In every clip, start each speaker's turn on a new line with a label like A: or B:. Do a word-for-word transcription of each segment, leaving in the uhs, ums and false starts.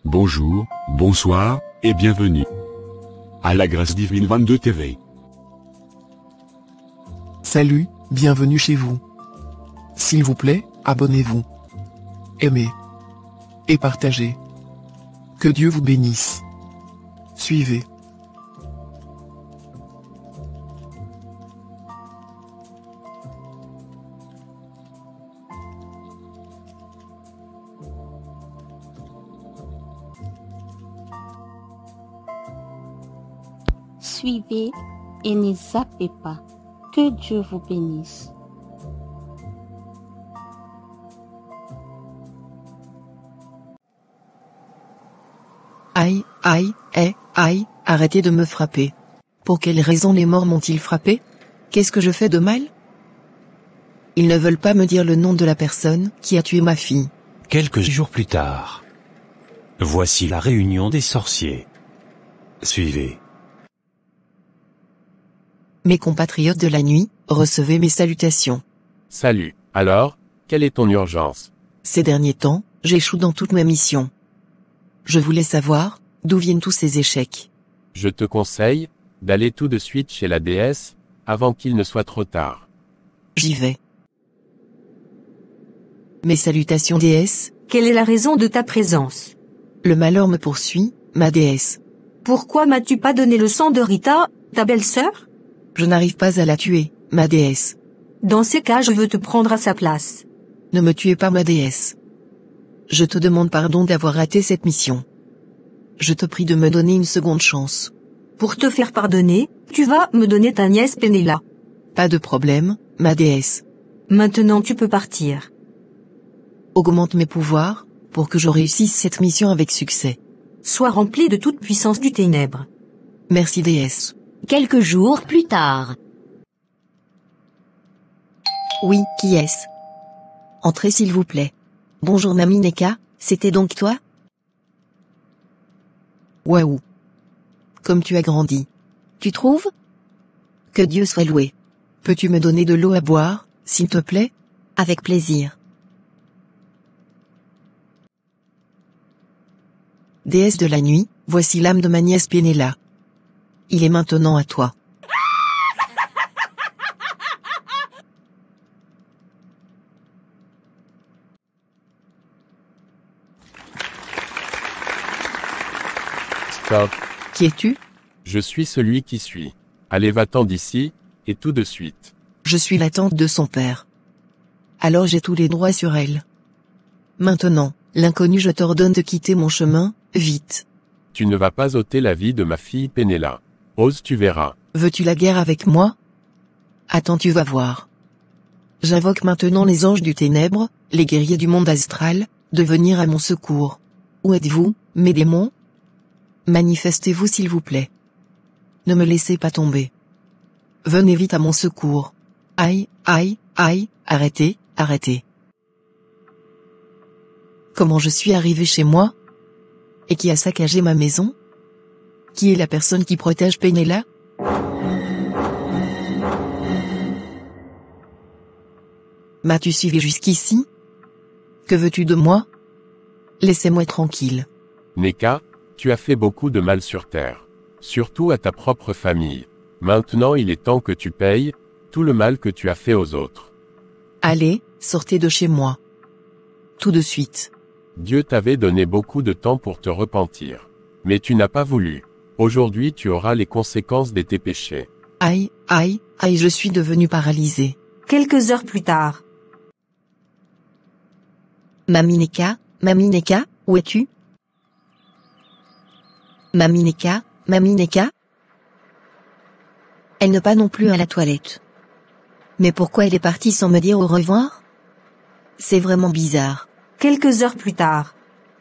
A: Bonjour, bonsoir, et bienvenue à la Grâce Divine vingt-deux T V.
B: Salut, bienvenue chez vous. S'il vous plaît, abonnez-vous. Aimez. Et partagez. Que Dieu vous bénisse. Suivez.
C: Suivez et ne zappez pas. Que Dieu vous bénisse.
D: Aïe, aïe, eh, aïe, arrêtez de me frapper. Pour quelle raison les morts m'ont-ils frappé? Qu'est-ce que je fais de mal? Ils ne veulent pas me dire le nom de la personne qui a tué ma fille.
E: Quelques jours plus tard. Voici la réunion des sorciers. Suivez.
D: Mes compatriotes de la nuit, recevez mes salutations.
F: Salut. Alors, quelle est ton urgence?
D: Ces derniers temps, j'échoue dans toutes mes missions. Je voulais savoir, d'où viennent tous ces échecs.
F: Je te conseille d'aller tout de suite chez la déesse, avant qu'il ne soit trop tard.
D: J'y vais. Mes salutations déesse.
G: Quelle est la raison de ta présence?
D: Le malheur me poursuit, ma déesse.
G: Pourquoi m'as-tu pas donné le sang de Rita, ta belle-sœur?
D: Je n'arrive pas à la tuer, ma déesse.
G: Dans ces cas, je veux te prendre à sa place.
D: Ne me tuez pas, ma déesse. Je te demande pardon d'avoir raté cette mission. Je te prie de me donner une seconde chance.
G: Pour te faire pardonner, tu vas me donner ta nièce Penela.
D: Pas de problème, ma déesse.
G: Maintenant tu peux partir.
D: Augmente mes pouvoirs, pour que je réussisse cette mission avec succès.
G: Sois rempli de toute puissance du ténèbre.
D: Merci déesse.
H: Quelques jours plus tard.
D: Oui, qui est-ce? Entrez s'il vous plaît. Bonjour Mamie Neka, c'était donc toi? Waouh. Comme tu as grandi.
H: Tu trouves?
D: Que Dieu soit loué. Peux-tu me donner de l'eau à boire, s'il te plaît?
H: Avec plaisir.
D: Déesse de la nuit, voici l'âme de ma nièce Penela. Il est maintenant à toi.
F: Stop.
D: Qui es-tu?
F: Je suis celui qui suis. Allez, va-t'en d'ici, et tout de suite.
D: Je suis la tante de son père. Alors j'ai tous les droits sur elle. Maintenant, l'inconnu, je t'ordonne de quitter mon chemin, vite.
F: Tu ne vas pas ôter la vie de ma fille Penela. Ose, tu verras.
D: Veux-tu la guerre avec moi? Attends, tu vas voir. J'invoque maintenant les anges du ténèbre, les guerriers du monde astral, de venir à mon secours. Où êtes-vous, mes démons? Manifestez-vous s'il vous plaît. Ne me laissez pas tomber. Venez vite à mon secours. Aïe, aïe, aïe, arrêtez, arrêtez. Comment je suis arrivé chez moi? Et qui a saccagé ma maison? Qui est la personne qui protège Penela? M'as-tu suivi jusqu'ici? Que veux-tu de moi? Laissez-moi tranquille.
F: Neka, tu as fait beaucoup de mal sur Terre. Surtout à ta propre famille. Maintenant il est temps que tu payes tout le mal que tu as fait aux autres.
D: Allez, sortez de chez moi. Tout de suite.
F: Dieu t'avait donné beaucoup de temps pour te repentir. Mais tu n'as pas voulu. Aujourd'hui tu auras les conséquences de tes péchés.
D: Aïe, aïe, aïe, je suis devenu paralysé.
G: Quelques heures plus tard.
H: Mamie Neka, Mamie Neka, où es-tu? Mamie Neka, Mamie Neka? Elle ne va pas non plus à la toilette. Mais pourquoi elle est partie sans me dire au revoir? C'est vraiment bizarre.
G: Quelques heures plus tard.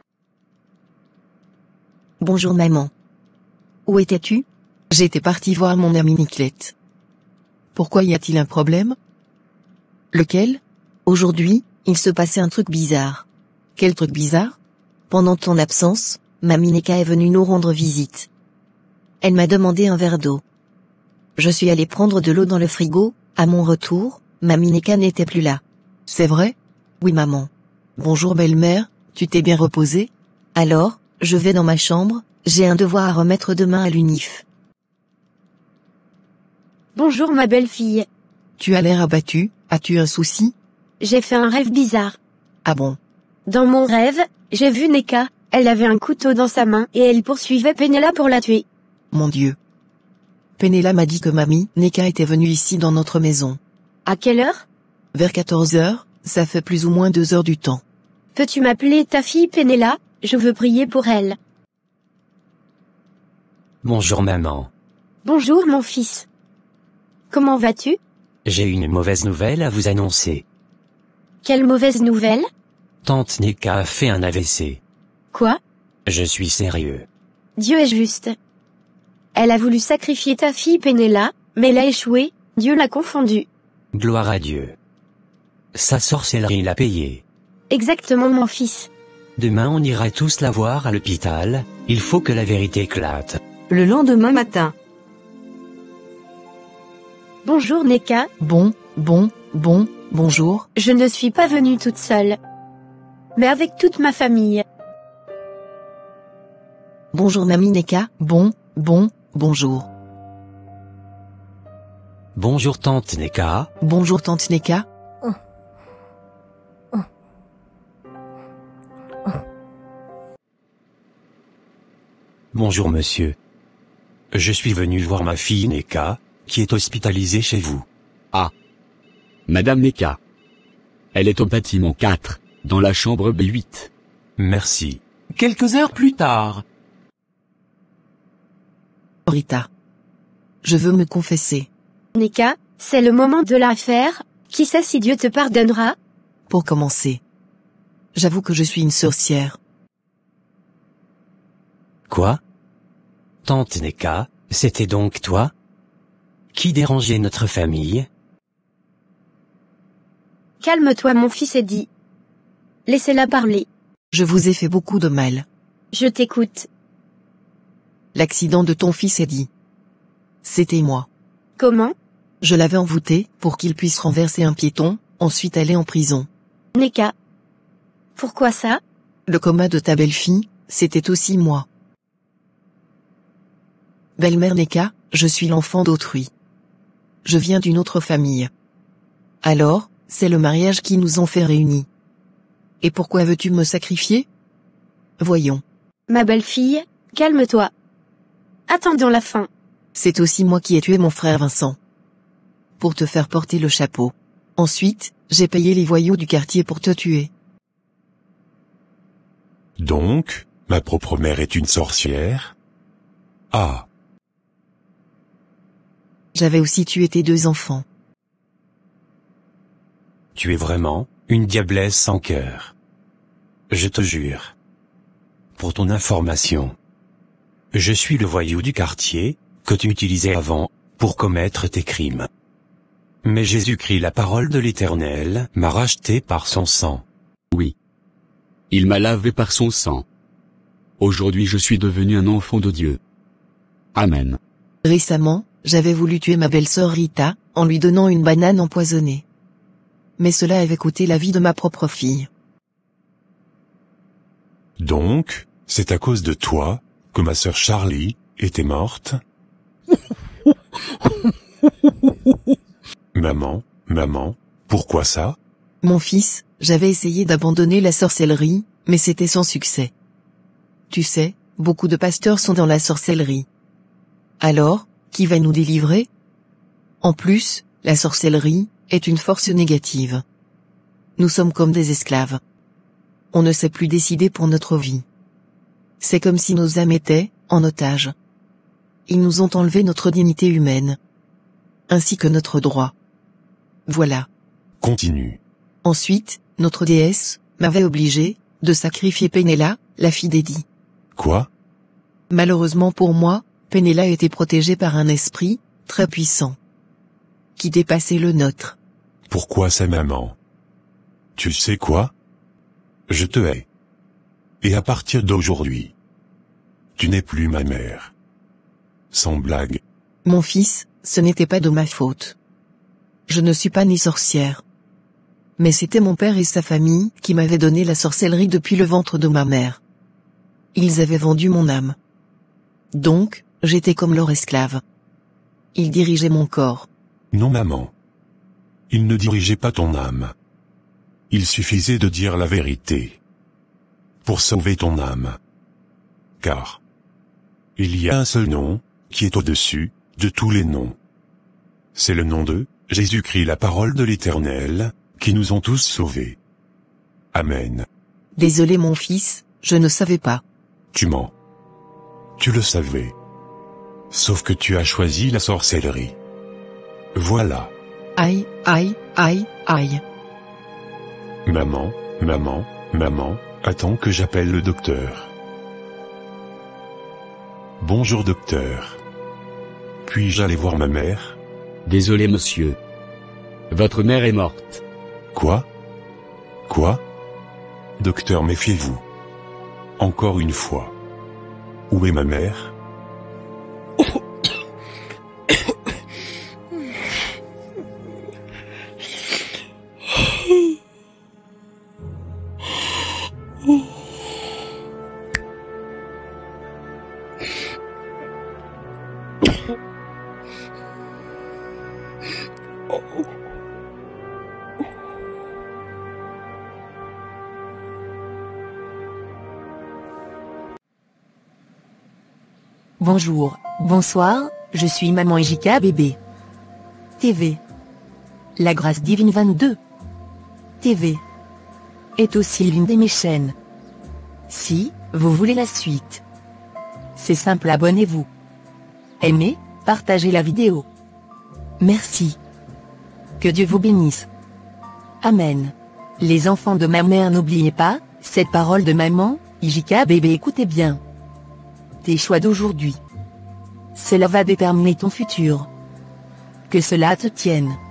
H: Bonjour maman. Où étais-tu?
D: J'étais partie voir mon amie Niclette. Pourquoi y a-t-il un problème? Lequel?
H: Aujourd'hui, il se passait un truc bizarre.
D: Quel truc bizarre?
H: Pendant ton absence, Mamie Neka est venue nous rendre visite. Elle m'a demandé un verre d'eau. Je suis allé prendre de l'eau dans le frigo, à mon retour, Mamie Neka n'était plus là.
D: C'est vrai?
H: Oui maman.
D: Bonjour belle-mère, tu t'es bien reposée?
H: Alors, Je vais dans ma chambre, j'ai un devoir à remettre demain à l'U N I F.
I: Bonjour ma belle-fille.
D: Tu as l'air abattu, as-tu un souci?
I: J'ai fait un rêve bizarre.
D: Ah bon?
I: Dans mon rêve, j'ai vu Neka, elle avait un couteau dans sa main et elle poursuivait Penela pour la tuer.
D: Mon Dieu. Penela m'a dit que mamie Neka était venue ici dans notre maison.
I: À quelle heure?
D: Vers quatorze heures, ça fait plus ou moins deux heures du temps.
I: Peux-tu m'appeler ta fille Penela? Je veux prier pour elle.
E: Bonjour maman.
I: Bonjour mon fils. Comment vas-tu?
E: J'ai une mauvaise nouvelle à vous annoncer.
I: Quelle mauvaise nouvelle?
E: Tante Neka a fait un A V C.
I: Quoi?
E: Je suis sérieux.
I: Dieu est juste. Elle a voulu sacrifier ta fille Penela, mais elle a échoué, Dieu l'a confondue.
E: Gloire à Dieu. Sa sorcellerie l'a payé.
I: Exactement mon fils.
E: Demain on ira tous la voir à l'hôpital, il faut que la vérité éclate.
G: Le lendemain matin.
I: Bonjour Neka.
D: Bon, bon, bon, bonjour.
I: Je ne suis pas venue toute seule, mais avec toute ma famille.
D: Bonjour mamie Neka. Bon, bon, bonjour.
E: Bonjour tante Neka.
D: Bonjour tante Neka.
E: Bonjour monsieur. Je suis venu voir ma fille Neka, qui est hospitalisée chez vous.
A: Ah. Madame Neka. Elle est au bâtiment quatre, dans la chambre B huit.
E: Merci.
B: Quelques heures plus tard.
D: Rita. Je veux me confesser.
I: Neka, c'est le moment de la faire, qui sait si Dieu te pardonnera?
D: Pour commencer. J'avoue que je suis une sorcière.
E: Quoi? Tante Neka, c'était donc toi? Qui dérangeait notre famille?
I: Calme-toi mon fils Eddie. Laissez-la parler.
D: Je vous ai fait beaucoup de mal.
I: Je t'écoute.
D: L'accident de ton fils Eddie. C'était moi.
I: Comment?
D: Je l'avais envoûté pour qu'il puisse renverser un piéton, ensuite aller en prison.
I: Neka. Pourquoi ça?
D: Le coma de ta belle-fille, c'était aussi moi. Belle-mère Neka, je suis l'enfant d'autrui. Je viens d'une autre famille. Alors, c'est le mariage qui nous ont fait réunis. Et pourquoi veux-tu me sacrifier? Voyons.
I: Ma belle-fille, calme-toi. Attendons la fin.
D: C'est aussi moi qui ai tué mon frère Vincent. Pour te faire porter le chapeau. Ensuite, j'ai payé les voyous du quartier pour te tuer.
J: Donc, ma propre mère est une sorcière? Ah.
D: J'avais aussi tué tes deux enfants.
E: Tu es vraiment une diablesse sans cœur. Je te jure. Pour ton information. Je suis le voyou du quartier, que tu utilisais avant, pour commettre tes crimes. Mais Jésus-Christ, la parole de l'Éternel, m'a racheté par son sang.
A: Oui. Il m'a lavé par son sang. Aujourd'hui je suis devenu un enfant de Dieu. Amen.
D: Récemment, j'avais voulu tuer ma belle-sœur Rita, en lui donnant une banane empoisonnée. Mais cela avait coûté la vie de ma propre fille.
J: Donc, c'est à cause de toi, que ma sœur Charlie, était morte? Maman, maman, pourquoi ça?
D: Mon fils, j'avais essayé d'abandonner la sorcellerie, mais c'était sans succès. Tu sais, beaucoup de pasteurs sont dans la sorcellerie. Alors, qui va nous délivrer? En plus, la sorcellerie est une force négative. Nous sommes comme des esclaves. On ne sait plus décider pour notre vie. C'est comme si nos âmes étaient en otage. Ils nous ont enlevé notre dignité humaine, ainsi que notre droit. Voilà.
J: Continue.
D: Ensuite, notre déesse m'avait obligé de sacrifier Penela, la fille d'Eddie.
J: Quoi?
D: Malheureusement pour moi, Penela était protégée par un esprit très puissant, qui dépassait le nôtre.
J: Pourquoi ça, maman? Tu sais quoi? Je te hais. Et à partir d'aujourd'hui, tu n'es plus ma mère. Sans blague.
D: Mon fils, ce n'était pas de ma faute. Je ne suis pas née sorcière. Mais c'était mon père et sa famille qui m'avaient donné la sorcellerie depuis le ventre de ma mère. Ils avaient vendu mon âme. Donc, j'étais comme leur esclave. Ils dirigeaient mon corps.
J: Non maman. Ils ne dirigeaient pas ton âme. Il suffisait de dire la vérité. Pour sauver ton âme. Car il y a un seul nom, qui est au-dessus de tous les noms. C'est le nom de Jésus-Christ, la parole de l'Éternel, qui nous ont tous sauvés. Amen.
D: Désolé mon fils, je ne savais pas.
J: Tu mens. Tu le savais. Sauf que tu as choisi la sorcellerie. Voilà.
D: Aïe, aïe, aïe, aïe.
J: Maman, maman, maman, attends que j'appelle le docteur. Bonjour docteur. Puis-je aller voir ma mère?
A: Désolé monsieur. Votre mère est morte.
J: Quoi? Quoi? Docteur, méfiez-vous. Encore une fois. Où est ma mère?
K: Bonjour, bonsoir, je suis Maman J K Bébé. T V. La Grâce Divine vingt-deux. T V. Est aussi l'une de mes chaînes. Si vous voulez la suite, c'est simple, abonnez-vous. Aimez, partagez la vidéo. Merci. Que Dieu vous bénisse. Amen. Les enfants de ma mère, n'oubliez pas, cette parole de maman, J K Bébé, écoutez bien. Tes choix d'aujourd'hui. Cela va déterminer ton futur. Que cela te tienne.